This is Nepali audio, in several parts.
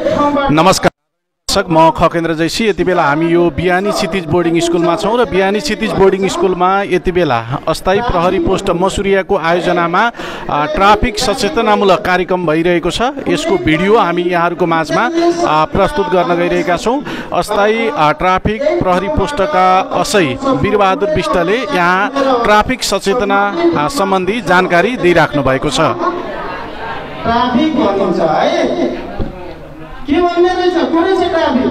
नमस्कार दर्शक, म खकेन्द्र जैसी। यति बेला हामी यो बिहानी क्षितिज बोर्डिङ स्कुलमा छौँ र बिहानी क्षितिज बोर्डिङ स्कुलमा यति बेला अस्थायी प्रहरी पोस्ट मसुरियाको आयोजनामा ट्राफिक सचेतनामूलक कार्यक्रम भइरहेको छ। यसको भिडियो हामी यहाँहरूको माझमा प्रस्तुत गर्न गइरहेका छौँ। अस्थायी ट्राफिक प्रहरी पोस्टका असै वीरबहादुर विष्टले यहाँ ट्राफिक सचेतना सम्बन्धी जानकारी दिइराख्नु भएको छ। ट्राफिक भनिन्छ है, के भन्ने रहेछ? कुनै चाहिँ ट्राफिक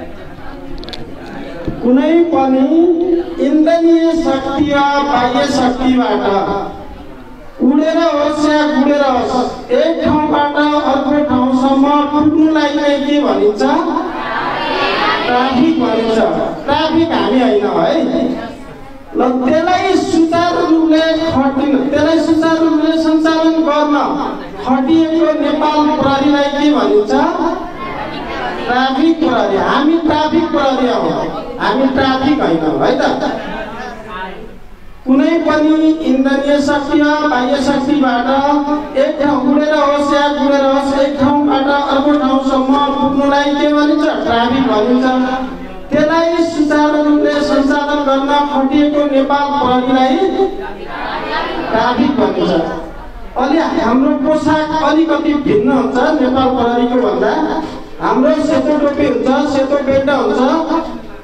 कुनै पनि इन्धनीय शक्ति वा बाह्य शक्तिबाट उडेर होस् या गुडेर होस् एक ठाउँबाट अर्को ठाउँसम्म पुग्नुलाई नै के भनिन्छ? ट्राफिक भनिन्छ। ट्राफिक हामी होइन है। ल त्यसलाई सुचारू रूपले त्यसलाई सुचारू रूपले सञ्चालन गर्न खटिएको नेपाल प्रहरीलाई के भनिन्छ? ट्राफिक प्रहरी। हामी ट्राफिक प्रहरी हौ, हामी ट्राफिक होइन है त। कुनै पनि इन्धनीय शक्ति वा बाह्य शक्तिबाट एक ठाउँ उडेर होस् या गुडेर होस् एक ठाउँबाट अर्को ठाउँसम्म पुग्नुलाई के भनिन्छ? ट्राफिक भनिन्छ। त्यसलाई सुचारू रूपले सञ्चालन गर्न खटिएको नेपाल प्रहरीलाई ट्राफिक भनिन्छ। अलि हाम्रो पोसाक अलिकति भिन्न हुन्छ नेपाल प्रहरीको भन्दा। हाम्रो सेतो टोपी हुन्छ, सेतो बेल्ट हुन्छ,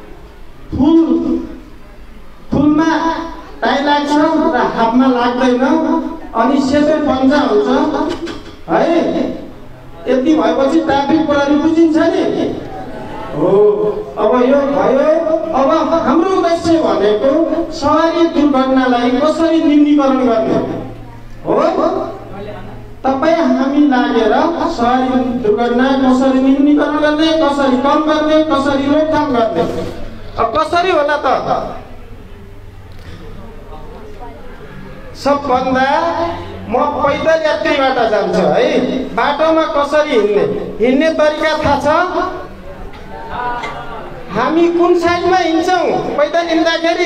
फुलमा टाई लाग्छ र हातमा लाग्दैन, अनि सेतो पन्जा हुन्छ है। यति भएपछि ट्राफिक प्रहरी बुझिन्छ नि हो। अब यो भयो। अब हाम्रो उद्देश्य भनेको सवारी दुर्घटनालाई कसरी न्यूनीकरण गर्ने हो। तपाईँ हामी लागेर सवारी दुर्घटना कसरी न्यूनीकरण गर्ने, कसरी कम गर्ने, कसरी रोकथाम गर्ने। अब कसरी होला त? सबभन्दा म पैदल यात्रीबाट जान्छु है। बाटोमा कसरी हिँड्ने तरिका थाहा छ? हामी कुन साइडमा हिँड्छौँ? पैदल हिँड्दाखेरि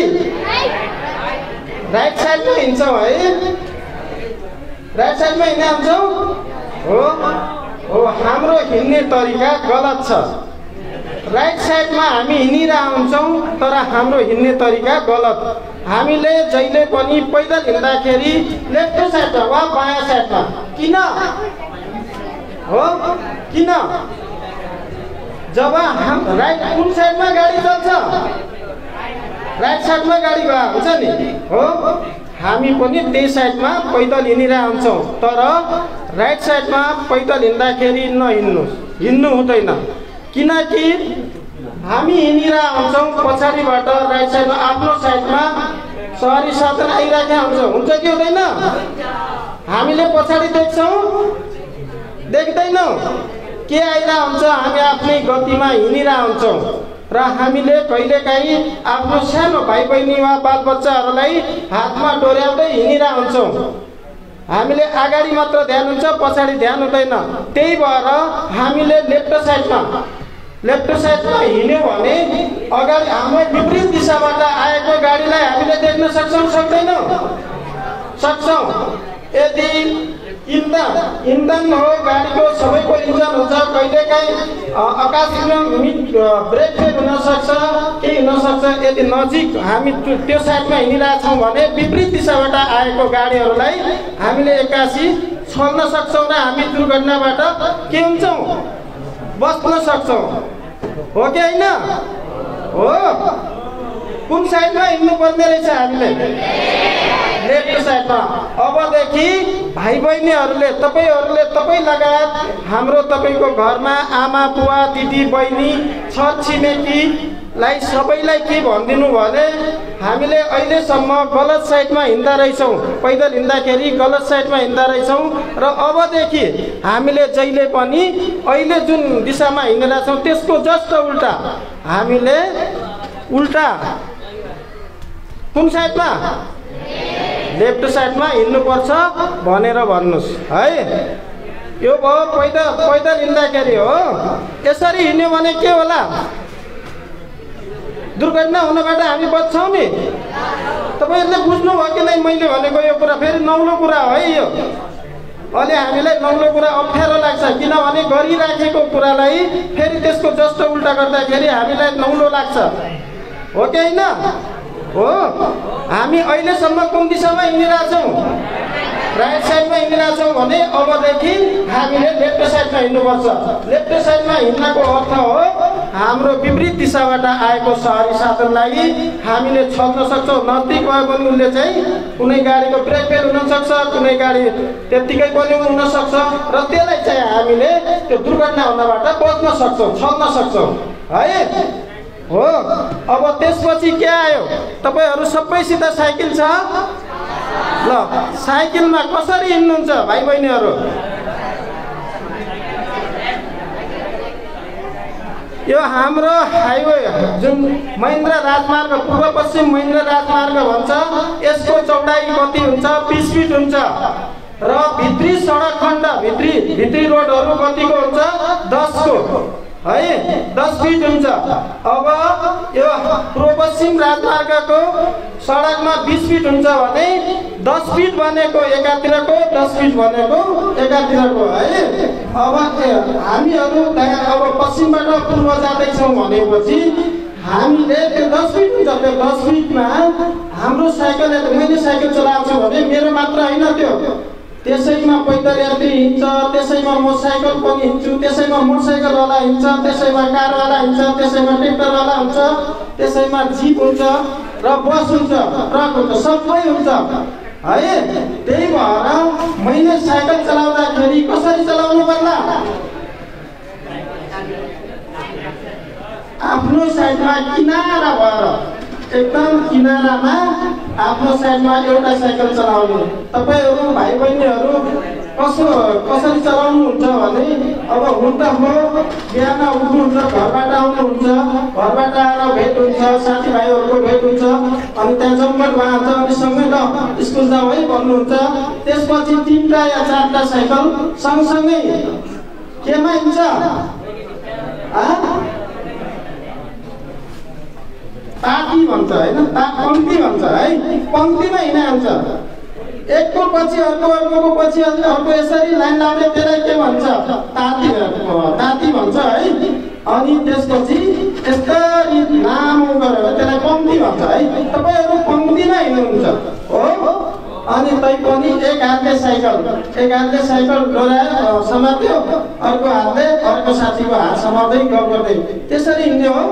राइट साइडमा हिँड्छौँ है। राइट साइडमा हिँड्ने हुन्छौँ हो। हाम्रो हिँड्ने तरिका गलत छ। राइट साइडमा हामी हिँडिरहेका हुन्छौँ तर हाम्रो हिँड्ने तरिका गलत। हामीले जहिले पनि पैदल हिँड्दाखेरि लेफ्ट साइडमा वा बायाँ साइडमा किन हो? किन? जब राइट कुन साइडमा गाडी चल्छ? राइट साइडमा गाडी गएको हुन्छ नि हो। हामी पनि त्यही साइडमा पैदल हिँडिरहेका हुन्छौँ तर राइट साइडमा पैदल हिँड्दाखेरि हिँड्नु हुँदैन। किनकि हामी हिँडिरहेका हुन्छौँ पछाडिबाट राइट साइडमा आफ्नो साइडमा सवारी साधन आइरहेका हुन्छ कि हुँदैन? हामीले पछाडि देख्छौँ? देख्दैनौँ। के आइरहेको हुन्छ? हामी आफ्नै गतिमा हिँडिरहेका हुन्छौँ र हामीले कहिलेकाहीँ आफ्नो सानो भाइ बहिनी वा बालबच्चाहरूलाई हातमा डोर्याउँदै हिँडिरहेका हुन्छौँ। हामीले अगाडि मात्र ध्यान हुन्छ, पछाडि ध्यान हुँदैन। त्यही भएर हामीले लेफ्ट साइडमा हिँड्यौँ भने अगाडि हाम्रो विपरीत दिशाबाट आएको गाडीलाई हामीले देख्न सक्छौँ? सक्दैनौँ? सक्छौँ। यदि इन्धन हो, गाडीको सबैको इन्जन हुन्छ, कहिलेकाहीँ आकाशमा ब्रेक फेल हुनसक्छ, केही हुनसक्छ। यदि नजिक हामी त्यो साइडमा हिँडिरहेका छौँ भने विपरीत दिशाबाट आएको गाडीहरूलाई हामीले एक्कासी छोड्न सक्छौँ र हामी दुर्घटनाबाट के हुन्छौँ? बच्न सक्छौँ। हो कि होइन? हो। कुन साइडमा हिँड्नुपर्ने रहेछ हामीले? लेफ्ट साइडमा। अबदेखि भाइ बहिनीहरूले तपाईँ लगायत हाम्रो तपाईँको घरमा आमा बुवा दिदी बहिनी छर छिमेकीलाई सबैलाई के भनिदिनु भने हामीले अहिलेसम्म गलत साइडमा हिँड्दा रहेछौँ। पैदल हिँड्दाखेरि गलत साइडमा हिँड्दा रहेछौँ र अबदेखि हामीले जहिले पनि अहिले जुन दिशामा हिँडेका छौँ त्यसको जस्ट उल्टा हामीले उल्टा कुन साइडमा? लेफ्ट साइडमा हिँड्नुपर्छ भनेर भन्नुहोस् है। यो भयो पैदल हिँड्दाखेरि हो। यसरी हिँड्यो भने के होला? दुर्घटना हुनबाट हामी बच्छौँ नि। तपाईँहरूले बुझ्नुभयो कि नै मैले भनेको यो कुरा? फेरि नौलो कुरा हो है यो। अनि हामीलाई नौलो कुरा अप्ठ्यारो लाग्छ, किनभने गरिराखेको कुरालाई फेरि त्यसको जस्तो उल्टा गर्दाखेरि हामीलाई नौलो लाग्छ, हो कि होइन? हो, हामी अहिलेसम्म कुन दिशामा हिँडिरहेछौँ? राइट साइडमा हिँडिरहेछौँ भने अबदेखि हामीले लेफ्ट साइडमा हिँड्नुपर्छ। लेफ्ट साइडमा हिँड्नको अर्थ हो हाम्रो विपरीत दिशाबाट आएको सहरी साधनलाई हामीले छल्न सक्छौँ। नजिक भयो भने उसले चाहिँ कुनै गाडीको ब्रेक फेल हुनसक्छ, कुनै गाडी त्यत्तिकै पनि हुनसक्छ र त्यसलाई चाहिँ हामीले त्यो दुर्घटना हुनबाट बच्न सक्छौँ, छल्न सक्छौँ है। हो, अब त्यसपछि के आयो? तपाईँहरू सबैसित साइकल छ ल, साइकलमा कसरी हिँड्नुहुन्छ भाइ बहिनीहरू? यो हाम्रो हाइवे जुन महेन्द्र राजमार्ग, पूर्व पश्चिम महेन्द्र राजमार्ग भन्छ, यसको चौडाइ कति हुन्छ? 20 फिट हुन्छ र भित्री सडक खण्ड, भित्री रोडहरू कतिको हुन्छ? 10 को है, 10 फिट हुन्छ। अब यो पूर्व पश्चिम राजमार्गको सडकमा 20 फिट हुन्छ भने 10 फिट भनेको एकातिरको, 10 फिट भनेको एकातिरको है। अब हामीहरू अब पश्चिमबाट पूर्व जाँदैछौँ भनेपछि हामीले त्यो 10 फिट हुन्छ, त्यो 10 फिटमा हाम्रो साइकल, मैले साइकल चलाउँछु भने मेरो मात्र होइन, त्यो त्यसैमा पैदल यात्री हिँड्छ, त्यसैमा मोटरसाइकल पनि हिँड्छु, त्यसैमा मोटरसाइकलवाला हिँड्छ, त्यसैमा कारवाला हिँड्छ, त्यसैमा ट्र्याक्टरवाला हुन्छ, त्यसैमा जिप हुन्छ र बस हुन्छ, ट्रक हुन्छ, सबै हुन्छ है। त्यही भएर मैले साइकल चलाउँदाखेरि कसरी चलाउनु पर्ला? आफ्नो साइडमा किनारा भएर, एकदम किनारामा आफ्नो साइडमा एउटा साइकल चलाउनु। तपाईँहरू भाइ बहिनीहरू कसरी चलाउनुहुन्छ भने अब हुन त हो, बिहान उठ्नुहुन्छ, घरबाट आउनुहुन्छ, घरबाट आएर भेट हुन्छ, साथीभाइहरूको भेट हुन्छ, अनि त्यहाँ जमघट भइहाल्छ, अनि सँगै ल स्कुल जाउँ है भन्नुहुन्छ। त्यसपछि 3टा या 4टा साइकल सँगसँगै केमा हिँड्छ? पार्टी भन्छ होइन, पङ्क्ति भन्छ है, पङ्क्तिमा हिँड्छ। एकको पछि अर्को, अर्कोको पछि अर्को, यसरी लाइन लाउने त्यसलाई के भन्छ? ताती भन्छ है। अनि त्यसपछि यसरी लामो गरेर त्यसलाई पङ्क्ति भन्छ है। तपाईँहरू पङ्क्तिमा हिँड्नुहुन्छ हो। अनि तैपनि एक हातले साइकल डोराएर समात्यो, अर्को हातले अर्को साथीको हात समात्दै गफ गर्दै त्यसरी हिँड्ने हो।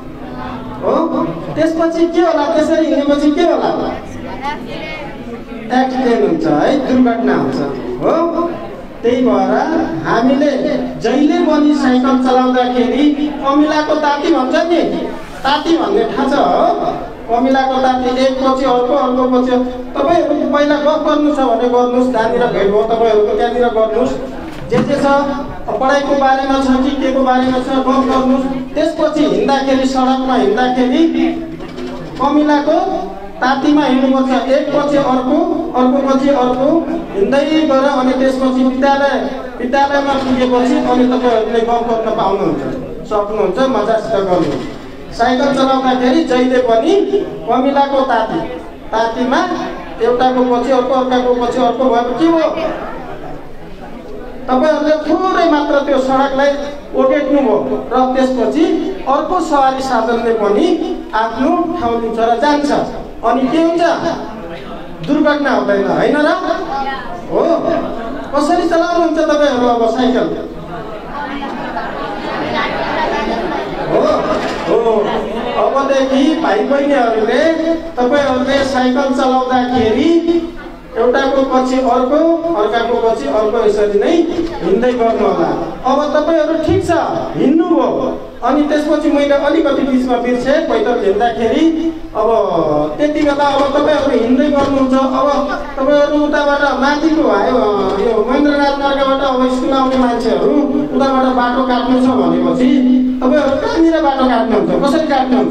त्यसपछि के होला? त्यसरी हिँडेपछि के होला? एक्सिडेन्ट हुन्छ है, दुर्घटना हुन्छ हो। त्यही भएर हामीले जहिले पनि साइकल चलाउँदाखेरि कमिलाको ताती भन्छ नि, ताती भन्ने थाहा छ हो? कमिलाको ताती, एक पछि अर्को, अर्को पछि। तपाईँहरू पहिला गफ गर्नु छ भने गर्नुहोस्, जहाँनिर भेट हो तपाईँहरूको त्यहाँनिर गर्नुहोस्। जे छ पढाइको बारेमा छ कि के को बारेमा छ गफ गर्नुहोस्। त्यसपछि हिँड्दाखेरि, सडकमा हिँड्दाखेरि कमिलाको तातीमा हिँड्नुपर्छ, एक पछि अर्को, अर्को पछि अर्को हिँड्दै गएर अनि त्यसपछि विद्यालयमा पुगेपछि अनि तपाईँहरूले गफ गर्न पाउनुहुन्छ, सक्नुहुन्छ, मजासित गर्नु। साइकल चलाउँदाखेरि जहिले पनि कमिलाको तातीमा एउटाको पछि अर्को, अर्काको पछि अर्को भएको के हो? तपाईँहरूले थोरै मात्र त्यो सडकलाई ओगेट्नुभयो र त्यसपछि अर्को सवारी साधनले पनि आफ्नो ठाउँ लिन्छ र जान्छ। अनि के हुन्छ? दुर्घटना हुँदैन, होइन र? हो। कसरी चलाउनुहुन्छ तपाईँहरू अब साइकल? हो। अबदेखि भाइ बहिनीहरूले तपाईँहरूले साइकल चलाउँदाखेरि एउटाको पछि अर्को, अर्काको पछि अर्को, यसरी नै हिँड्दै गर्नु होला। अब तपाईँहरू ठिक छ हिँड्नुभयो, अनि त्यसपछि मैले अलिकति बिचमा बिर्सेँ, पैदल हिँड्दाखेरि अब त्यति बेला अब तपाईँहरू हिँड्दै गर्नुहुन्छ। अब तपाईँहरू उताबाट माथिको यो महेन्द्र राजमार्गबाट अब स्कुल आउने मान्छेहरू उताबाट बाटो काट्नु छ भनेपछि तपाईँहरू कहाँनिर बाटो काट्नुहुन्छ? कसरी काट्नुहुन्छ?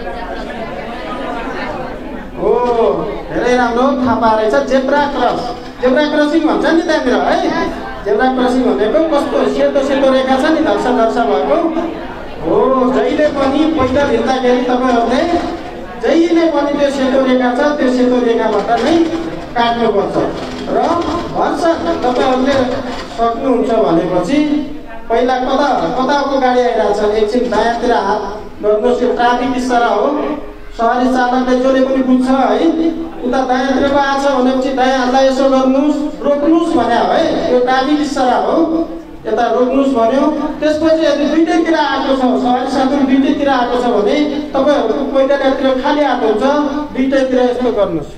हो, धेरै राम्रो थाहा पारेछ। जेब्रा क्रसिङ भन्छ नि त्यहाँनिर है। जेब्रा क्रसिङ भनेको कस्तो सेतो रेखा छ नि, धर्सा भएको हो। जहिले पनि पैदल हिँड्दाखेरि तपाईँहरूले जहिले पनि त्यो सेतो रेखा छ, त्यो सेतो रेखाबाट नै काट्नुपर्छ। र भन्छ तपाईँहरूले सक्नुहुन्छ भनेपछि पहिला कताको गाडी आइरहेछ एकछिन दायाँतिर हात गर्नुहोस्। यो ट्राफिक इसारा हो, सवारी चालकले जसले पनि बुझ्छ है। उता दायाँतिरको आछ भनेपछि दायाँ हातलाई यसो गर्नुहोस्, रोक्नुहोस् भन्यो है, यो ट्राफिक इसारा हो, यता रोक्नुहोस् भन्यो। त्यसपछि यदि दुईटैतिर आएको छ, सवारी साथीहरू दुईटैतिर आएको छ भने तपाईँहरूको पहिलातिर खाली आएको हुन्छ, दुईटैतिर यस्तो गर्नुहोस्।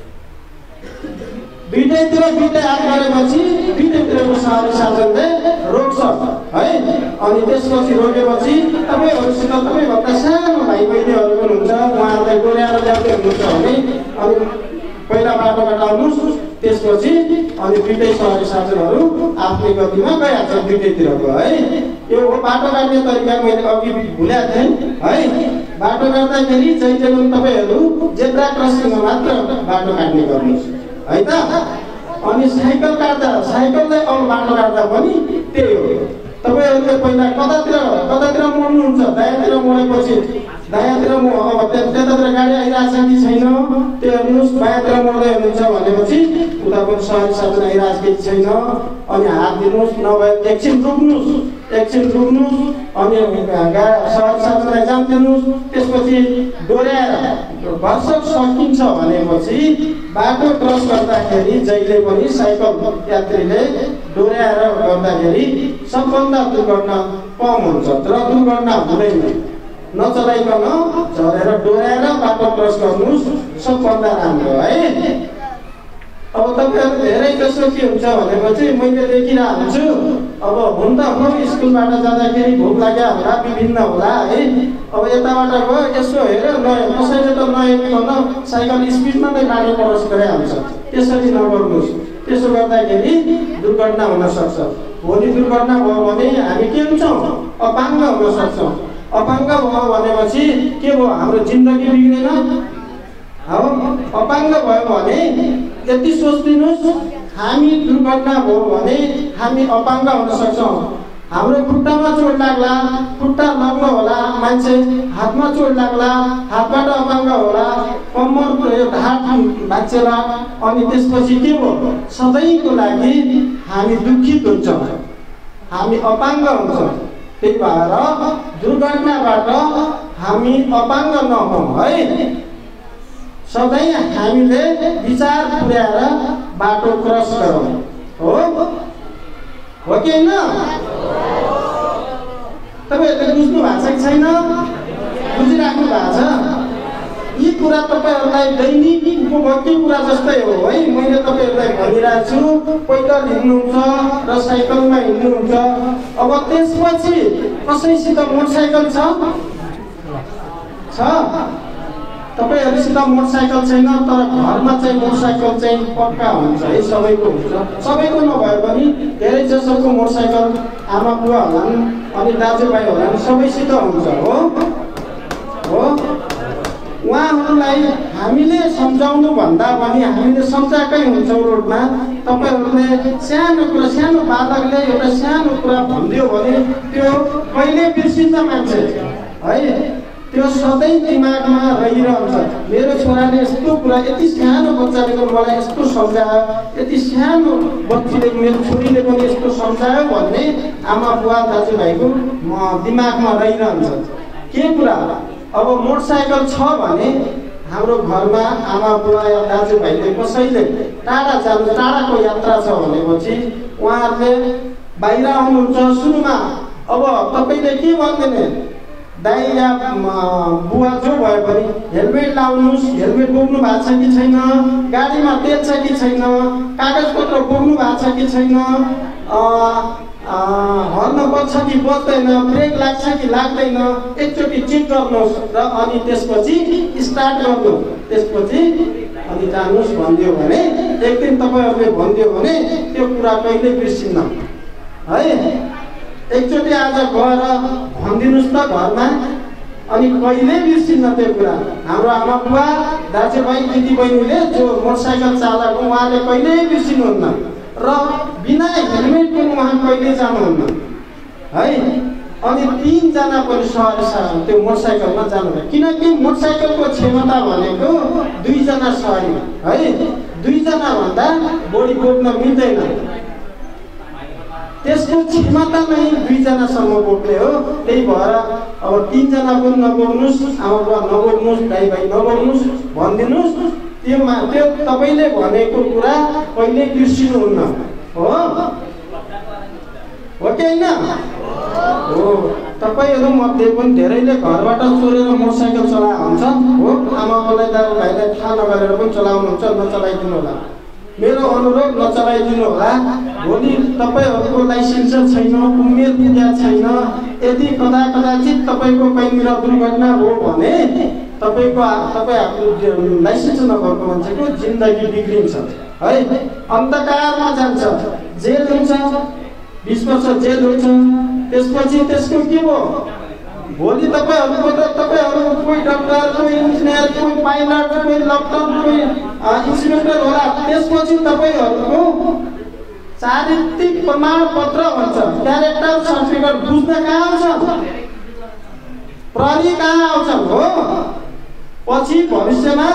दुईटैतिर दुईटै हात गरेपछि दुईटैतिरको सवारी साधनले रोक्छ है। अनि त्यसपछि रोकेपछि तपाईँहरूसित तपाईँभन्दा सानो भाइ बहिनीहरू पनि हुन्छ, उहाँहरूलाई डोर्याएर ल्याउँदै हुनुहुन्छ भने अनि पहिला बाटोबाट आउनुहोस्। त्यसपछि अनि दुईटै सवारी साधनहरू आफ्नै गतिमा गइहाल्छ दुईटैतिरको है। यो हो बाटो काट्ने तरिका। मैले अघि भुलेको थिएँ है। बाटो काट्दाखेरि जहिले पनि तपाईँहरू जेब्रा क्रसिङमा मात्र बाटो काट्ने गर्नुहोस् है त। अनि साइकल काट्दा साइकललाई अरू बाटो काट्दा पनि त्यही हो। तपाईँहरूले पहिला कतातिर मोड्नुहुन्छ, दायाँतिर मोडेपछि दायाँतिर अब त्यतातिर गाडी आइरहेछ कि छैन त्यो हेर्नुहोस्। बायाँतिर मोड्दै हुनुहुन्छ भनेपछि उता पनि सवारी साधन आइरहेछ कि छैन अनि हात दिनुहोस्, नभए एकछिन रुक्नुहोस् अनि सवारी साधनलाई जान दिनुहोस्। त्यसपछि डोर्याएर भर्सक सकिन्छ भनेपछि बाटो क्रस गर्दाखेरि जहिले पनि साइकल यात्रीले डोर्याएर गर्दाखेरि सबभन्दा दुर्घटना कम हुन्छ र दुर्घटना हुँदैन। नचलाइकन झरेर डोर्याएर बाटो क्रस गर्नुहोस्, सबभन्दा राम्रो है। अब तपाईँहरू धेरै जसो के हुन्छ भनेपछि मैले देखिरहेको हुन्छु। अब हुन त म स्कुलबाट जाँदाखेरि भोक लाग्यो होला, विभिन्न होला है। अब यताबाट गयो यसो हेऱ्यो नयाँ, कसैले त नहेरिकन साइकल स्पिडमा नै बाटो क्रस गरिहाल्छ। त्यसरी नगर्नुहोस्। त्यसो गर्दाखेरि दुर्घटना हुन सक्छ। भोलि दुर्घटना भयो भने हामी के हुन्छौँ? अपाङ्ग हुन सक्छौँ। अपाङ्ग भयो भनेपछि के भयो? हाम्रो जिन्दगी बिग्रेन हो। अपाङ्ग भयो भने यति सोचिदिनुहोस्, हामी दुर्घटना भयो भने हामी अपाङ्ग हुन सक्छौँ। हाम्रो खुट्टामा चोट लाग्ला, खुट्टा लग्न होला, मान्छे हातमा चोट लाग्ला, हातबाट अपाङ्ग होला, कम्मर ढाड भाँचेला। अनि त्यसपछि के भयो? सधैँको लागि हामी दुखित हुन्छौँ, हामी अपाङ्ग हुन्छौँ। त्यही भएर दुर्घटनाबाट हामी अपाङ्ग नहौँ है। सधैँ हामीले विचार पुर्याएर बाटो क्रस गरौँ हो कि होइन? तपाईँहरूले बुझ्नु भएको छ कि छैन? बुझिराख्नु भएको छ? यी कुरा तपाईँहरूलाई दैनिक उपभोग्य कुरा जस्तै हो है। मैले तपाईँहरूलाई भनिरहेको छु, पैदल हिँड्नुहुन्छ र साइकलमा हिँड्नुहुन्छ। अब त्यसपछि कसैसित मोटरसाइकल छ? तपाईँहरूसित मोटरसाइकल छैन, तर घरमा चाहिँ मोटरसाइकल चाहिँ पक्का हुन्छ है, सबैको हुन्छ। सबैको नभए पनि धेरै जसोको मोटरसाइकल आमा बुवा होलान् अनि दाजुभाइ होलान्, सबैसित हुन्छ हो। उहाँहरूलाई हामीले सम्झाउनु भन्दा पनि हामीले सम्झाएकै हुन्छौँ रोडमा। तपाईँहरूले सानो कुरा, सानो बालकले एउटा सानो कुरा भनिदियो भने त्यो कहिले बिर्सिन्छ मान्छे है। त्यो सधैँ दिमागमा रहिरहन्छ। मेरो छोराले यस्तो कुरा, यति सानो बच्चाले पनि मलाई यस्तो सम्झायो, यति सानो बच्चीले मेरो छोरीले पनि यस्तो सम्झायो भन्ने आमा बुवा दाजुभाइको दिमागमा रहिरहन्छ। के कुरा? अब मोटरसाइकल छ भने हाम्रो घरमा आमा बुवा या दाजुभाइले कसैले टाढाको यात्रा छ भनेपछि उहाँहरूले बाहिर आउनुहुन्छ। सुरुमा अब तपाईँले के भन्दैन, दाइ या बुवा जो भए पनि हेलमेट लाउनुहोस्, हेलमेट बोक्नु भएको छ कि छैन, गाडीमा तेल छ कि छैन, कागजपत्र बोक्नु भएको छ कि छैन, हर्न बज्छ कि बज्दैन, ब्रेक लाग्छ कि लाग्दैन, एकचोटि चेक गर्नुहोस् र अनि त्यसपछि स्टार्ट गर्नु, त्यसपछि अनि जानुहोस् भनिदियो भने, एक दिन तपाईँहरूले भनिदियो भने त्यो कुरा कहिले बिर्सिन्न है। एकचोटि आज गएर भनिदिनुहोस् त घरमा, अनि कहिले बिर्सिन्न त्यो कुरा। हाम्रो आमा बुवा दाजुभाइ दिदीबहिनीले जो मोटरसाइकल चालक उहाँले कहिल्यै बिर्सिनुहुन्न र बिना हेलमेट पनि उहाँ कहिले जानुहुन्न है। अनि 3 जना पनि सवारी त्यो मोटरसाइकलमा जानुभयो, किनकि मोटरसाइकलको क्षमता भनेको 2 जना सवारी है। 2 जनाभन्दा बढी बोक्न मिल्दैन। त्यसको क्षमता नै 2 जनासम्म बोक्ने हो। त्यही भएर अब 3 जना पनि नबोक्नुहोस्, आमा बुवा नबोक्नुहोस्, दाइ भाइ नबोक्नुहोस् भनिदिनुहोस्। त्यो तपाईँले भनेको कुरा कहिले बिर्सिनुहुन्न हो कि होइन? हो। तपाईँहरू मध्ये पनि धेरैले घरबाट चोरेर मोटरसाइकल चलाएको हुन्छ हो। आमाबाबुलाई दाइ भाइलाई थाहा नगरेर पनि चलाउनुहुन्छ, नचलाइदिनु होला। मेरो अनुरोध नचलाइदिनु होला। भोलि तपाईँहरूको लाइसेन्स छैन, उमेर पुगेको छैन, यदि कदाचित तपाईँको कहीँनिर दुर्घटना हो भने तपाईँ आफ्नो लाइसेन्स नभएको मान्छेको जिन्दगी बिग्रिन्छ है, अन्धकारमा जान्छ, जेल हुन्छ, 20 वर्ष जेल हुन्छ। त्यसपछि त्यसको के भयो? भोलि तपाईँहरू कोही डक्टर, कोही इन्जिनियर, कोही पाइलट, कोही डक्टर, कोही इन्सपेक्टर होला। त्यसपछि तपाईँहरूको चारित्रिक प्रमाणपत्र भन्छ, क्यारेक्टर सर्टिफिकेट बुझ्न कहाँ आउँछ? प्रहरी कहाँ आउँछ हो? पछि भविष्यमा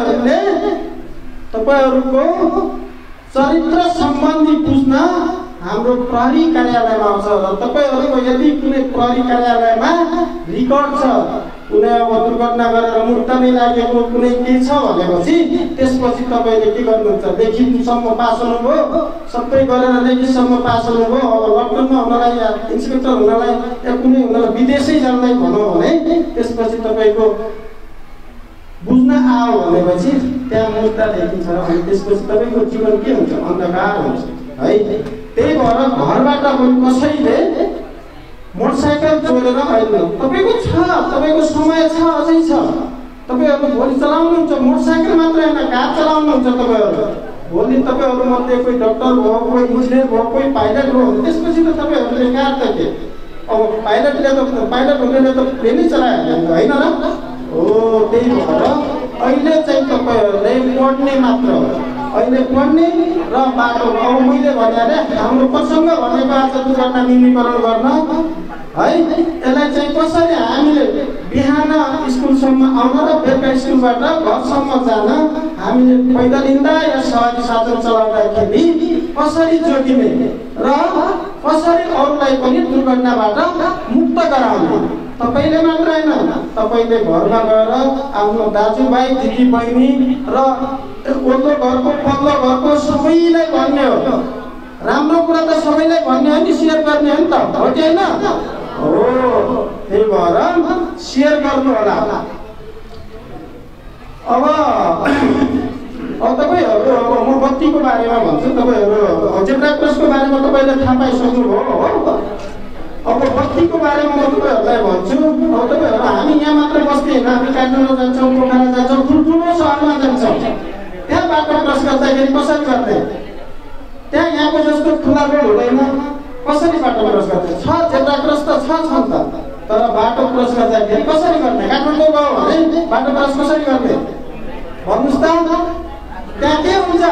तपाईँहरूको चरित्र सम्बन्धी बुझ्न हाम्रो प्रहरी कार्यालयमा आउँछ। र तपाईँहरूको यदि कुनै प्रहरी कार्यालयमा रिकर्ड छ, कुनै अब दुर्घटना गरेर मुक्तमै लागेको कुनै के छ भनेपछि त्यसपछि तपाईँले के गर्नुहुन्छ? लेखितसम्म पास हुनुभयो, सबै गरेर लेखितसम्म पास हुनुभयो। अब लकडाउनमा हुनलाई या इन्सपेक्टर हुनलाई या कुनै हुनलाई विदेशै जानलाई भनौँ भने त्यसपछि तपाईँको बुझ्न आयो भनेपछि त्यहाँ मुद्दा लेखिन्छ भने त्यसपछि तपाईँको जीवन के हुन्छ? अन्धकार हुन्छ है। त्यही भएर घरबाट पनि कसैले मोटरसाइकल चोरेर आइदिनु। तपाईँको समय छ, अझै छ। तपाईँहरू भोलि चलाउनुहुन्छ, मोटरसाइकल मात्र होइन, कार चलाउनुहुन्छ। तपाईँहरू भोलि तपाईँहरूमध्ये कोही डक्टर भयो, कोही इन्जिनियर भयो, कोही पाइलट भयो, त्यसपछि त तपाईँहरूले कार त के? अब पाइलट हुनेले त प्लेनै चलाइहाल्यो होइन र? हो। त्यही भएर अहिले चाहिँ तपाईँहरूले पढ्ने मात्र हो। अहिले पढ्ने र बाटो। अब मैले भने हाम्रो प्रसङ्ग भनेको आज दुर्घटना न्यूनीकरण गर्न है। यसलाई चाहिँ कसरी हामीले बिहान स्कुलसम्म आउन र बेलुका स्कुलबाट घरसम्म जान हामीले पैदल हिँड्दा या सवारी साधन चलाउँदाखेरि कसरी जोगिने र कसरी अरूलाई पनि दुर्घटनाबाट मुक्त गराउने? तपाईँले मात्र होइन, तपाईँले घरमा गएर आफ्नो दाजुभाइ, दिदीबहिनी र ओल्लो घरको पल्लो घरको सबैलाई भन्ने हो। राम्रो कुरा त सबैलाई भन्ने हो नि, सेयर गर्ने हो नि त, हो कि होइन? हो। त्यही भएर सेयर गर्नु होला। अब तपाईँहरू अब म बत्तीको बारेमा भन्छु। तपाईँहरू जेब्रा क्रसको बारेमा तपाईँले थाहा पाइसक्नुभयो हो। अब बत्तीको बारेमा म तपाईँहरूलाई भन्छु। अब तपाईँहरू हामी यहाँ मात्र बस्दैन, हामी काठमाडौँ जान्छौँ, पोखरा जान्छौँ, ठुल्ठुलो सहरमा जान्छौँ। त्यहाँ बाटो क्रस गर्दाखेरि कसरी गर्ने? त्यहाँ यहाँको जस्तो खुला रोड हुँदैन। कसरी बाटो क्रस गर्ने? छ, जेब्रा क्रस त छ नि त, तर बाटो क्रस गर्दाखेरि कसरी गर्ने? काठमाडौँ गयो भने बाटो क्रस कसरी गर्ने भन्नुहोस् त? त्यहाँ के हुन्छ?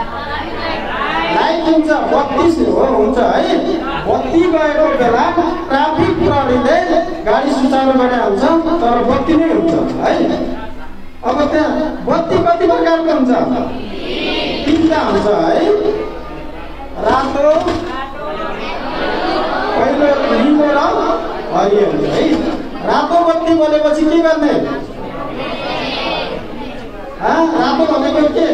लाइट हुन्छ, बत्ती हुन्छ है। बत्ती गएको बेला ट्राफिक प्रहरीले गाडी सुचारू गरेर हुन्छ, तर बत्ती नै हुन्छ है। अब त्यहाँ बत्ती कति प्रकारको हुन्छ? 3टा हुन्छ है। रातो, पहिलो निलो र हरियो हुन्छ है। रातो बत्ती बोलेपछि के गर्ने? रातो भनेको के?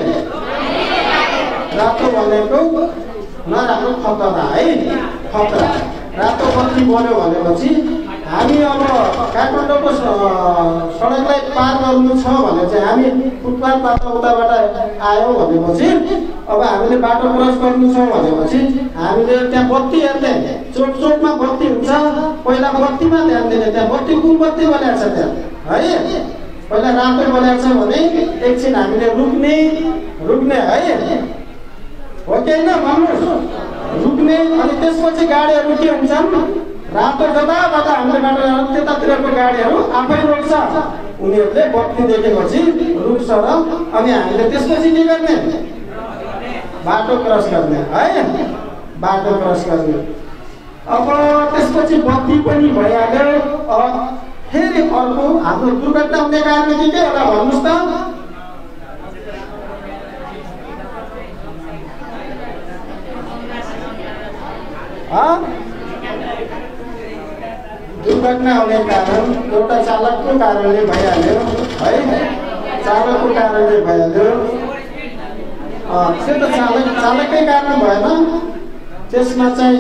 रातो भनेको नराम्रो, खतरा है, खतरा। रातो बत्ती बल्यो भनेपछि हामी अब काठमाडौँको सडकलाई पार गर्नु छ भने चाहिँ हामी फुटपाथबाट उताबाट आयौँ भनेपछि अब हामीले बाटो क्रस गर्नु छ भनेपछि हामीले त्यहाँ बत्ती हेर्ने, चोकमा बत्ती हुन्छ। पहिला बत्तीमा ध्यान दिने। त्यहाँ बत्ती कुन बत्ती बनाएको छ त्यहाँ है? पहिला रातो बनाएको छ भने एकछिन हामीले रुक्ने है, हो कि होइन भन्नुहोस्? रुक्ने। अनि त्यसपछि गाडीहरू के हुन्छन्? रातो जताबाट हामीले बाटो त्यतातिरको गाडीहरू आफै रोक्छ। उनीहरूले बत्ती देखेपछि रुक्छ र अनि हामीले त्यसपछि के गर्ने? बाटो क्रस गर्ने है, बाटो क्रस गर्ने। अब त्यसपछि बत्ती पनि भइहाल्यो। फेरि अर्को हाम्रो दुर्घटना हुने कारण के होला भन्नुहोस् त? दुर्घटना हुने कारण एउटा चालकको कारणले भइहाल्यो है, चालकको कारणले भइहाल्यो। त्यो त चालकै कारण भएन, त्यसमा चाहिँ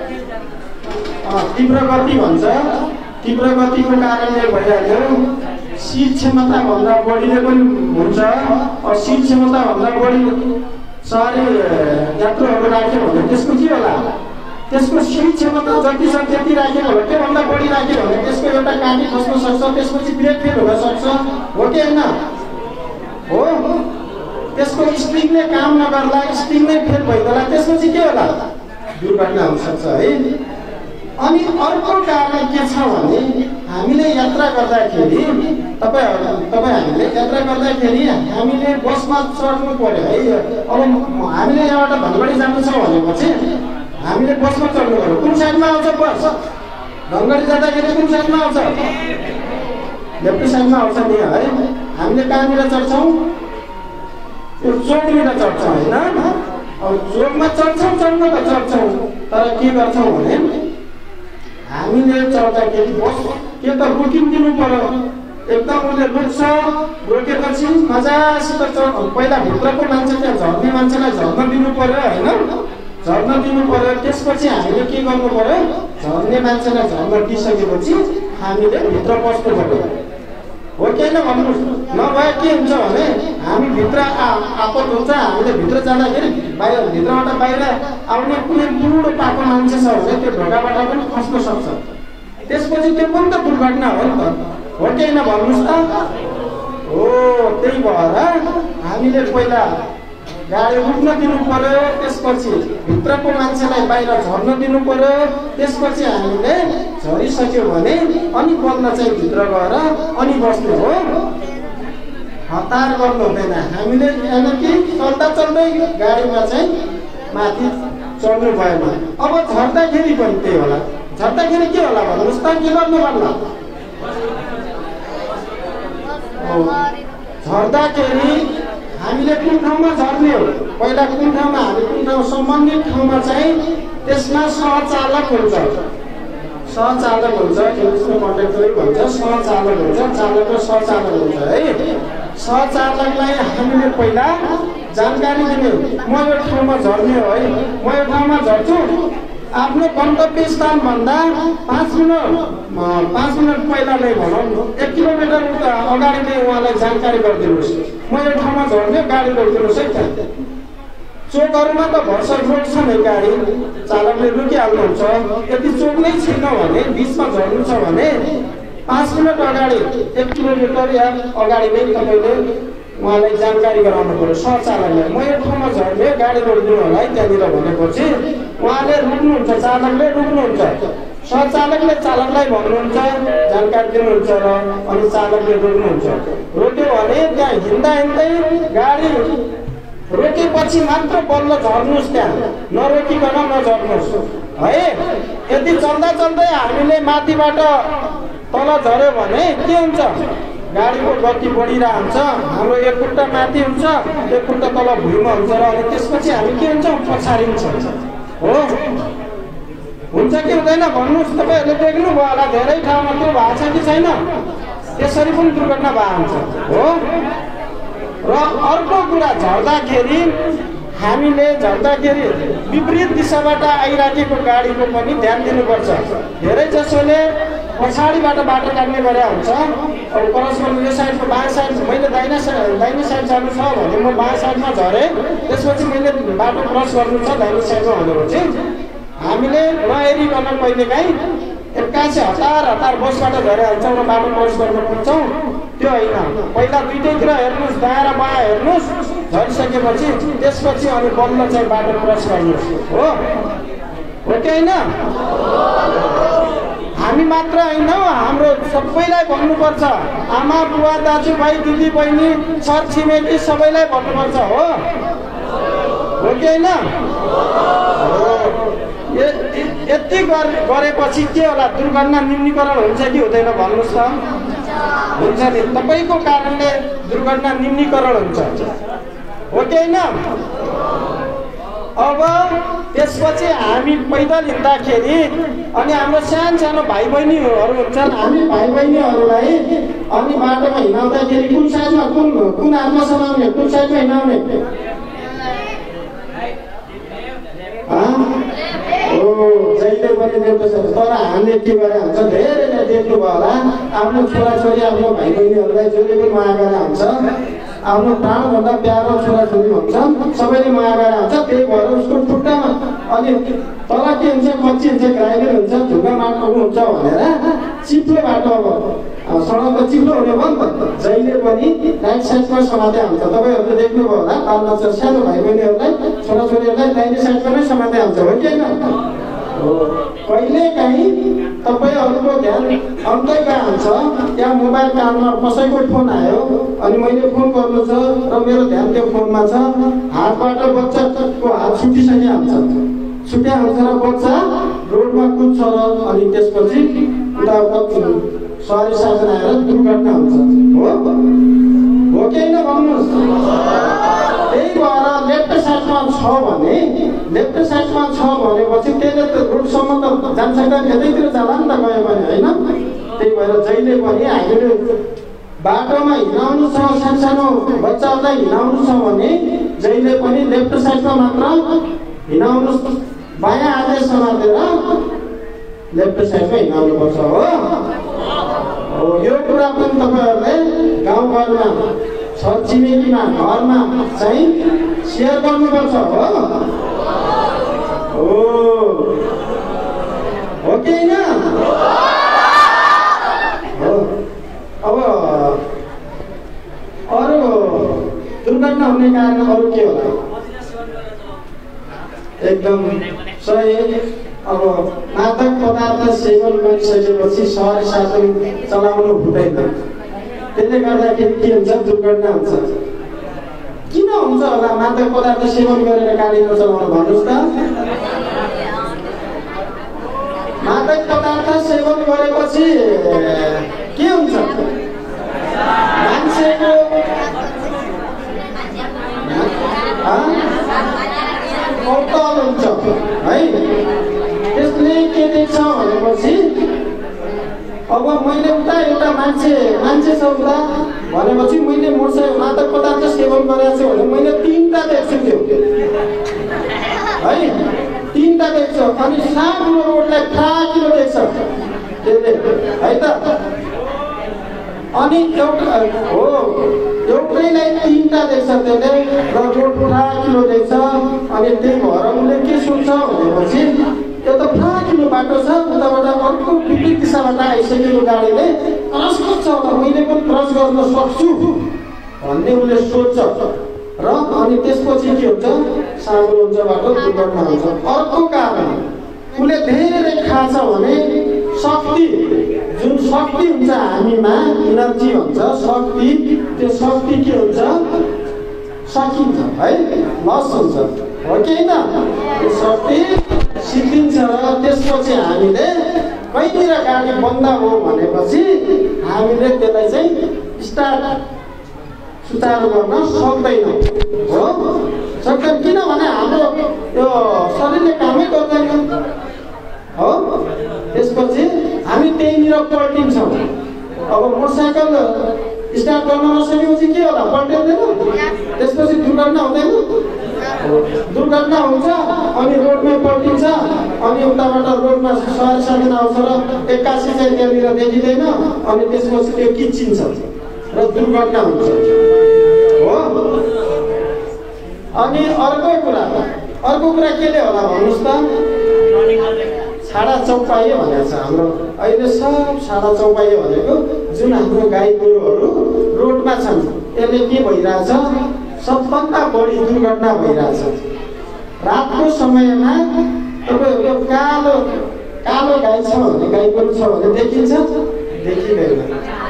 तीव्र गति भन्छ, तीव्र गतिको कारणले भइहाल्यो। सिट क्षमताभन्दा बढीले पनि हुन्छ। सिट क्षमताभन्दा बढी सवारी यात्रुहरू राख्यो भने त्यसको के होला, त्यसको सिट क्षमता जति छ त्यति राख्यो भने, त्योभन्दा बढी राख्यो भने त्यसको एउटा काटी खस्न सक्छ, त्यसपछि ब्रेक फेल हुन सक्छ, हो कि होइन? हो। त्यसको स्प्रिङले काम नगर्ला, स्प्रिङ नै फेल भइदिएला, त्यसपछि के होला, दुर्घटना हुनसक्छ है। अनि अर्को कारण के छ भने हामीले यात्रा गर्दाखेरि हामीले यात्रा गर्दाखेरि हामीले बसमा चढ्नु पर्यो है। अब हामीले यहाँबाट धनगढी जानु छ भनेपछि हामीले बसमा चढ्नु पर्यो। कुन साइडमा आउँछ बस? धनगढी जाँदाखेरि कुन साइडमा आउँछ? लेफ्ट साइडमा आउँछ नि है। हामीले कहाँनिर चढ्छौँ? त्यो चोकनिर चढ्छौँ होइन। अब चोकमा चढ्न त चढ्छौँ, तर के गर्छौँ भने हामीले चढ्दाखेरि बस के त रोकिदिनु पर्यो। एकदम उसले रोक्छ, रोकेपछि मजासित पहिला भित्रको मान्छे त्यहाँ झर्ने मान्छेलाई झर्न दिनु पर्यो होइन, झर्न दिनु पर्यो। त्यसपछि हामीले के गर्नु पर्यो, झर्ने मान्छेलाई झर्न दिइसकेपछि हामीले भित्र पस्नु पर्यो, हो कि होइन भन्नुहोस्। नभए के हुन्छ भने हामी भित्र आपत हुन्छ। हामीले भित्र जाँदाखेरि भित्रबाट बाहिर आउने कुनै बुढो पाएको मान्छे छ भने त्यो ढोकाबाट पनि खस्न सक्छ, त्यसपछि त्यो पनि त दुर्घटना हो नि त, हो कि होइन भन्नुहोस् त? हो। त्यही भएर हामीले पहिला गाडी रुक्न दिनु पर्यो, त्यसपछि भित्रको मान्छेलाई बाहिर झर्न दिनु पर्यो, त्यसपछि हामीले झरिसक्यो भने अनि बल्ल चाहिँ भित्र गएर अनि बस्नु हो। हतार गर्नु हुँदैन। हामीले कि चल्दै गाडीमा चाहिँ माथि चढ्नु भएन। अब झर्दाखेरि पनि त्यही होला। झर्दाखेरि के होला भन्नुहोस् त, के गर्नु पर्ला? झर्दाखेरि हामीले कुन ठाउँमा झर्ने हो, पहिला कुन ठाउँमा, हामी कुन ठाउँ सम्बन्धित ठाउँमा चाहिँ त्यसमा सहचालक हुन्छ, सहचालक हुन्छ, इङ्ग्लिसमा कन्डक्टरै भन्छ, सहचालक हुन्छ, चालक र सहचालक हुन्छ है। सहचालकलाई हामीले पहिला जानकारी दिने, म यो ठाउँमा झर्ने हो है, म यो ठाउँमा झर्छु, आफ्नो गन्तव्य स्थानभन्दा 5 मिनट पहिला नै भनौँ 1 किलोमिटर अगाडि नै उहाँलाई जानकारी गरिदिनुहोस्, म यो ठाउँमा झर्ने, गाडी रोकिदिनुहोस् है। त्यहाँ चोकहरूमा त भर्सर रोक्छ नै गाडी, चालकले रोकिहाल्नुहुन्छ। यदि चोक नै छैन भने, बिचमा झर्नु छ भने 5 मिनट अगाडि 1 किलोमिटर या अगाडि नै तपाईँले उहाँलाई जानकारी गराउनु पर्यो, सहचालकलाई। म यो ठाउँमा झर्ने, गाडी रोकिदिनु होला है त्यहाँनिर भनेपछि उहाँले रोक्नुहुन्छ, चालकले रोक्नुहुन्छ, सहचालकले चालकलाई भन्नुहुन्छ, जानकारी दिनुहुन्छ र अनि चालकले रोक्नुहुन्छ। रोक्यो भने त्यहाँ हिँड्दै गाडी रोकेपछि मात्र बल्ल झर्नुहोस्, त्यहाँ नरोकिकन नझर्नुहोस् है। यदि चल्दै हामीले माथिबाट तल झऱ्यो भने के हुन्छ, गाडीको गति बढिरहन्छ, हाम्रो एक खुट्टा माथि हुन्छ, एक खुट्टा तल भुइँमा हुन्छ र अनि त्यसपछि हामी के हुन्छ, पछाडिन्छ हो। हुन्छ कि हुँदैन भन्नुहोस्? तपाईँहरूले देख्नु भयो होला धेरै ठाउँमा त्यो भएको छ कि छैन? त्यसरी पनि दुर्घटना भएको हुन्छ हो। र अर्को कुरा, झर्दाखेरि हामीले विपरीत दिशाबाट आइराखेको गाडीको पनि ध्यान दिनुपर्छ। धेरै जसोले पछाडिबाट बाटो काट्ने गरे हुन्छ। अब क्रस गर्नु यो साइडको बायाँ साइड, मैले दाहिने साइड जानु छ भने म बायाँ साइडमा झरेँ, त्यसपछि मैले बाटो क्रस गर्नु छ दाहिने साइडमा भनेपछि हामीले नहेरिकन कहिलेकाहीँ एक्कासी हतार बसबाट झरे हाल्छौँ र बाटो क्रस गर्न पुग्छौँ, त्यो होइन। पहिला दुइटैतिर हेर्नुहोस्, दायाँ र बायाँ हेर्नुहोस्, झरिसकेपछि त्यसपछि अनि बल्ल चाहिँ बाटो क्रस गर्नुहोस् हो कि होइन? हामी मात्र होइन, हाम्रो सबैलाई भन्नुपर्छ। आमा बुवा दाजुभाइ दिदी बहिनी छर छिमेकी सबैलाई भन्नुपर्छ हो कि होइन? यति गरेपछि के होला, दुर्घटना न्यूनीकरण हुन्छ कि हुँदैन भन्नुहोस् त? हुन्छ नि। तपाईँको कारणले दुर्घटना न्यूनीकरण हुन्छ हो कि होइन? अब त्यसपछि हामी पैदल हिँड्दाखेरि अनि हाम्रो सानो भाइ बहिनीहरू हुन्छन्, हामी भाइ बहिनीहरूलाई अनि बाटोमा हिँडाउँदाखेरि कुन साइडमा कुन हातमा समाउने, कुन साइडमा हिँडाउने? जहिले पनि देख्छ। तर हामीले के गरे हुन्छ, धेरैले देख्नुभयो होला, आफ्नो छोराछोरी आफ्नो भाइ बहिनीहरूलाई जसले पनि माया गरेर हुन्छ, आफ्नो प्राणभन्दा प्यारो छोराछोरी हुन्छ, सबैले माया गरेर हुन्छ। त्यही भएर उसको खुट्टामा अनि तल के हुन्छ, कच्ची हुन्छ, ग्राइभर हुन्छ, ढुङ्गा माटो हुन्छ भनेर चिप्लो बाटो अब सडकमा चिप्लो हुने भयो नि त, जहिले पनि राइट साइडमा समाते हुन्छ। तपाईँहरूले देख्नुभयो होला, बालबच्चा सानो भाइ बहिनीहरूलाई छोराछोरीहरूलाई दाहिने साइडमा नै समाते हुन्छ, हो कि होइन? कहिलेकाहीँ तपाईँहरूको ध्यान अन्तै कहाँ हुन्छ, त्यहाँ मोबाइल कानमा कसैको फोन आयो अनि मैले फोन गर्नु छ र मेरो ध्यान त्यो फोनमा छ, हातबाट बच्चाको हात छुटिसके हुन्छ, छुट्या हुन्छ र बच्चा रोडमा कुद्छ र अनि त्यसपछि उता सवारी साधन आएर दुर्घटना हुन्छ, हो कि होइन भन्नुहोस्? त्यही भएर लेफ्ट साइडमा छ भने, लेफ्ट साइडमा छ भनेपछि त्यसले त रोडसम्म त जान्छ, यतैतिर जाला नि त गयो भने, होइन? त्यही भएर जहिले पनि हामीले बाटोमा हिँडाउनु छ, सानो बच्चाहरूलाई हिँडाउनु छ भने जहिले पनि लेफ्ट साइडमा मात्र हिँडाउनु, बायाँ हातले समातेर लेफ्ट साइडमा हिँडाउनुपर्छ, हो? यो कुरा पनि तपाईँहरूले गाउँघरमा, छरछिमेकीमा, घरमा चाहिँ सेयर गर्नुपर्छ, हो कि होइन? अब अरू दुर्घटना हुने कारण अरू के होला? एकदम सही। अब मादक पदार्थ सेवन गरिसकेपछि सवारी साधन चलाउनु हुँदैन, त्यसले गर्दाखेरि के हुन्छ, दुर्घटना हुन्छ। किन हुन्छ होला मादक पदार्थ सेवन गरेर गाडी नचलाउनु, भन्नुहोस् त? मादक पदार्थ सेवन गरेपछि के हुन्छ? मान्छेको अवतल हुन्छ है। त्यसले के देख्छ भनेपछि अब मैले उता एउटा मान्छे छ उता भनेपछि मैले मोटरसाइकल मादक पदार्थ सेवन गरेको छु भने मैले 3टा देख्छु त्यो, है? 3टा देख्छ अनि सानो रोडलाई फ्याकिलो देख्छ त्यसले, है त? अनि एउटैलाई 3टा देख्छ त्यसले र रोड फ्याकिलो देख्छ। अनि त्यही भएर उसले के सोच्छ भनेपछि त्यो त फ्याकिलो बाटो छ, उताबाट अर्को विपरीत दिशाबाट आइसकेको गाडीले क्रस गर्छ होला, मैले पनि क्रस गर्न सक्छु भन्ने उसले सोच्छ र अनि त्यसपछि के हुन्छ, सानो हुन्छ बाटो, दुर्घटना हुन्छ। अर्को कारण उसले धेरै खान्छ भने शक्ति, जुन शक्ति हुन्छ हामीमा, इनर्जी हुन्छ, शक्ति, त्यो शक्ति के हुन्छ, सकिन्छ, है? लस हुन्छ, हो कि होइन? त्यो शक्ति सिद्धिन्छ र त्यसपछि हामीले कहीँतिर गाडी बन्द हो भनेपछि हामीले त्यसलाई चाहिँ स्टार्ट सुचारू गर्न सक्दैनौँ, हो? सक्दैन, किनभने हाम्रो यो शरीरले कामै गर्दैन, हो? त्यसपछि हामी त्यहीँनिर पल्टिन्छौँ। अब मोटरसाइकल स्टार्ट गर्न नसकेपछि के होला, पल्टिँदैन, त्यसपछि दुर्घटना हुँदैन? दुर्घटना हुन्छ अनि रोडमै पल्टिन्छ अनि उताबाट रोडमा सवारी साधन आउँछ र एक्कासी चाहिँ त्यहाँनिर देखिँदैन अनि त्यसपछि त्यो किच्चिन्छ र दुर्घटना हुन्छ, हो? अनि अर्को कुरा केले होला भन्नुहोस् त? छाडा चौपाए भनेको छ हाम्रो अहिले। सब छाडा चौपाए भनेको जुन हाम्रो गाई गोरुहरू रोडमा छन्, यसले के भइरहेछ, सबभन्दा बढी दुर्घटना भइरहेछ। रातको समयमा तपाईँहरूको कालो गाई छ भने, गाई गोरु छ भने देखिन्छ, देखिँदैन,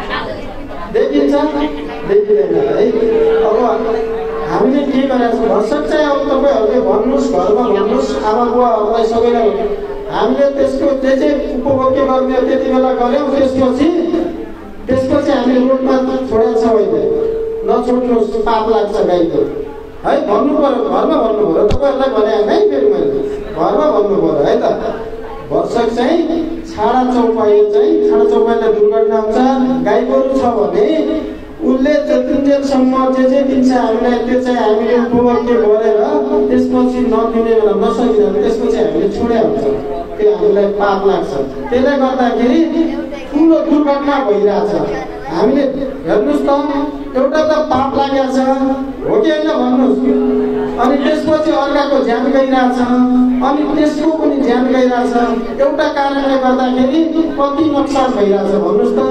है? अब हामीले के गरेका छौँ भरसक चाहिँ अब तपाईँहरूले भन्नुहोस्, घरमा भन्नुहोस्, आमा बुवाहरूलाई सबैलाई हामीले त्यसको चाहिँ उपभोग्य गर्ने त्यति बेला गऱ्यौँ। त्यसपछि हामी रोडमा छोडेको छ अहिले, नछोड्नुहोस्, पाप लाग्छ गाईको, है? भन्नु पऱ्यो, घरमा भन्नु पऱ्यो, तपाईँहरूलाई भने है फेरि मैले, घरमा भन्नु पर्यो है त। भर्सक चाहिँ छाडा चौपाईलाई दुर्घटना हुन्छ। गाई गोरु छ भने उसले जतिन्जेलसम्म जे दिन्छ हामीलाई त्यो चाहिँ हामीले उपभोग्य गरेर त्यसपछि नदिने बेला नसकिँदा त्यसपछि हामीले छोडे हुन्छ, त्यो हामीलाई पाप लाग्छ। त्यसले गर्दाखेरि ठुलो दुर्घटना भइरहेछ। हामीले हेर्नुहोस् त, एउटा त पाप लागेको छ हो कि होइन भन्नुहोस्, अनि त्यसपछि अर्काको ज्यान गइरहेछ, अनि त्यसको पनि ज्यान गइरहेछ। एउटा कारणले गर्दाखेरि कति नोक्सान भइरहेछ भन्नुहोस् त,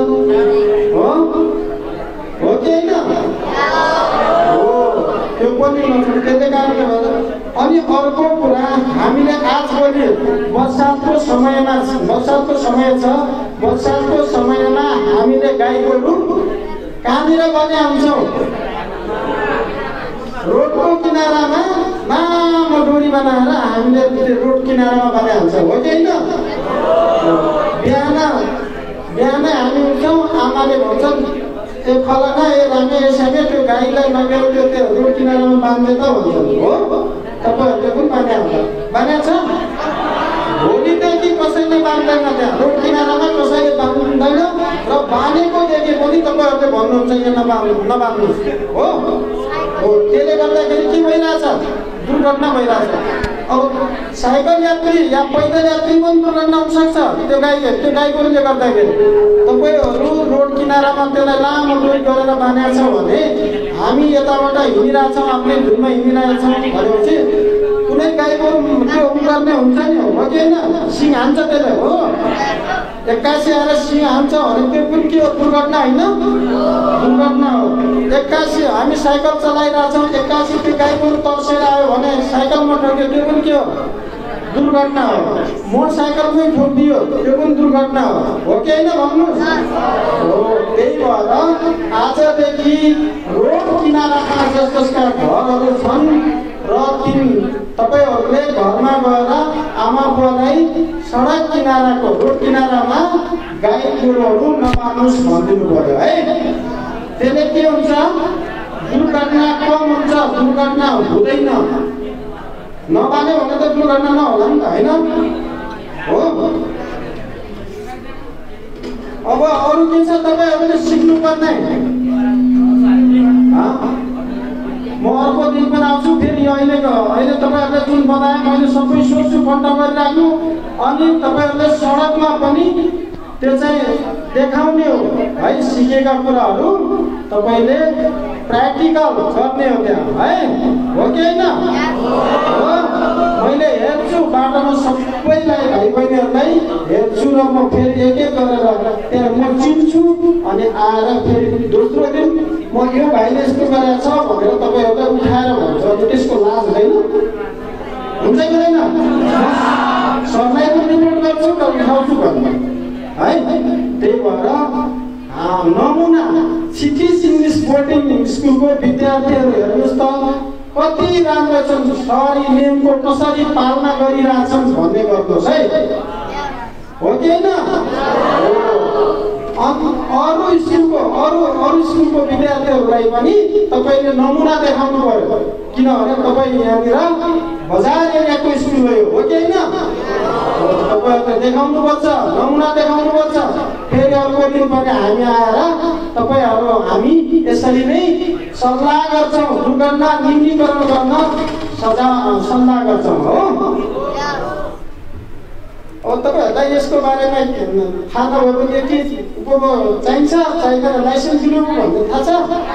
हो कि होइन? हो, त्यो पनि नोक्सान। त्यसै कारणले गर्दा अनि अर्को कुरा, हामीले आजभोलि बर्सातको समयमा हामीले गाई गोरु कहाँनिर बने हुन्छौँ? रोडको किनारामा लामो डोरी बनाएर हामीले रोड किनारामा बने हुन्छौँ, हो कि होइन? बिहानै हामी उठ्छौँ, आमाले भन्छन् ए फलाना ए रामे यसैले त्यो गाईलाई लगेर त्यो रोड किनारामा बाँध्दै त भन्छन्। हो, तपाईँहरूले पनि बाँधेको छ? भोलिदेखि कसैले बाँध्दैन, त्यहाँ रोड किनारामा कसैले बाँध्दैन र बाँधेको देखे पनि तपाईँहरूले भन्नुहुन्छ यो नबाँध्नुहोस्। हो, त्यसले गर्दाखेरि के भइरहेछ? दुर्घटना भइरहेछ। अब साइकल यात्री या पैदल यात्री पनि दुर्घटना हुनसक्छ त्यो गाई गोरुले गर्दाखेरि। तपाईँहरू रोड किनारामा त्यसलाई लामो डोरी गरेर बाँधेको छ भने हामी यताबाट हिँडिरहेछौँ, आफ्नै धुनमा हिँडिरहेछौँ भनेपछि कुनै गाई गोरु त्यो उम्रने हुन्छ नि, हो कि होइन? सिङ हान्छ त्यसले, हो, एक्कासी आएर सिङ हान्छ भने त्यो पनि के हो? दुर्घटना होइन? दुर्घटना हो। एक्कासी हामी साइकल चलाइरहेछौँ, एक्कासी त्यो गाई गोरु तर्सेर आयो भने साइकलमा ठोक्यो, त्यो पनि के हो? दुर्घटना हो। मोटरसाइकलमै ठोकिदियो, त्यो पनि दुर्घटना हो कि होइन भन्नुहोस्? हो, त्यही भएर आजदेखि रोड किनारामा जसका घरहरू छन् र तपाईँहरूले घरमा गएर आमा बुवालाई सडक किनाराको रोड किनारामा गाई गोरुहरू नबाँध्नुहोस् भनिदिनु पर्यो है। त्यसले के हुन्छ? दुर्घटना कम हुन्छ, दुर्घटना हुँदैन। नबाँध्यो भने त दुर्घटना नहोला नि त, होइन? हो। अब अरू के छ तपाईँहरूले सिक्नुपर्ने? म अर्को दिन पनि आउँछु फेरि। अहिले तपाईँहरूले जुन बताएँ मैले सबै सोच्छु, कन्ट गरिराख्नु, अनि तपाईँहरूले सडकमा पनि त्यो चाहिँ देखाउने हो है। सिकेका कुराहरू तपाईँले प्र्याक्टिकल गर्ने हो त्यहाँ, है, हो कि होइन? मैले हेर्छु बाटोमा सबैलाई, भाइ बहिनीहरूलाई हेर्छु र म फेरि एक गरेर त्यहाँ म चिन्छु, अनि आएर फेरि दोस्रो दिन म यो भाइले यस्तो गरेको छ भनेर तपाईँहरूलाई उठाएर भन्छ। अनि त्यसको लाज हुँदैन? हुन्छ कि हुँदैन? सरलाई पनि रिपोर्ट गर्छु र उठाउँछु भन्नु है। त्यही भएर नमुना क्षितिज इङ्ग्लिस बोर्डिङ स्कुलको विद्यार्थीहरू हेर्नुहोस् त, कति राम्रो छन्। सहरी नियमको कसरी पालना गरिरहेछन् भन्ने गर्नुहोस् है, हो कि होइन? अरू स्कुलको विद्यार्थीहरूलाई पनि तपाईँले नमुना देखाउनु पर्यो, किनभने तपाईँ यहाँनिर बजार एरियाको स्कुल हो, हो कि होइन? तपाईँहरूले देखाउनुपर्छ, नमुना देखाउनुपर्छ। फेरि अर्को दिन पनि हामी आएर हामी यसरी नै सल्लाह गर्छौँ, दुर्घटना न्यूनीकरण गर्न सल्लाह गर्छौँ, हो। अब तपाईँहरूलाई यसको बारेमा थाहा नभए पनि के चाहिन्छ चाहिँदैन लाइसेन्स दिनु भन्ने थाहा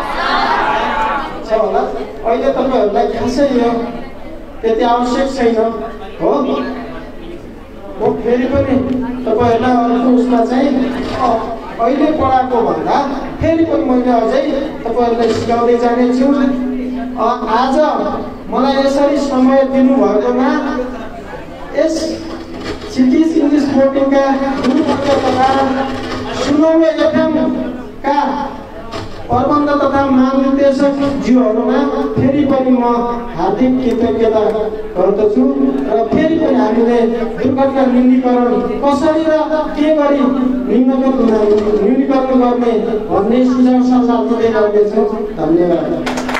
छ होला? अहिले तपाईँहरूलाई खासै यो त्यति आवश्यक छैन, हो। म फेरि पनि तपाईँहरूलाई अर्को उसमा चाहिँ अहिले पढाएको भन्दा फेरि पनि मैले अझै तपाईँहरूलाई सिकाउँदै जानेछु। आज मलाई यसरी समय दिनुभएकोमा यस क्षितिज इङ्ग्लिस बोर्डिङका गुरुवर्ग तथा सुनौले एफएमका प्रबन्ध तथा महानिर्देशक ज्यूहरूमा फेरि पनि म हार्दिक कृतज्ञता गर्दछु। र फेरि पनि हामीले दुर्घटना न्यूनीकरण कसरी र के गरी न्यूनीकरण गर्ने भन्ने सुझाव सल्लाह दिँदै गर्नेछौँ। धन्यवाद।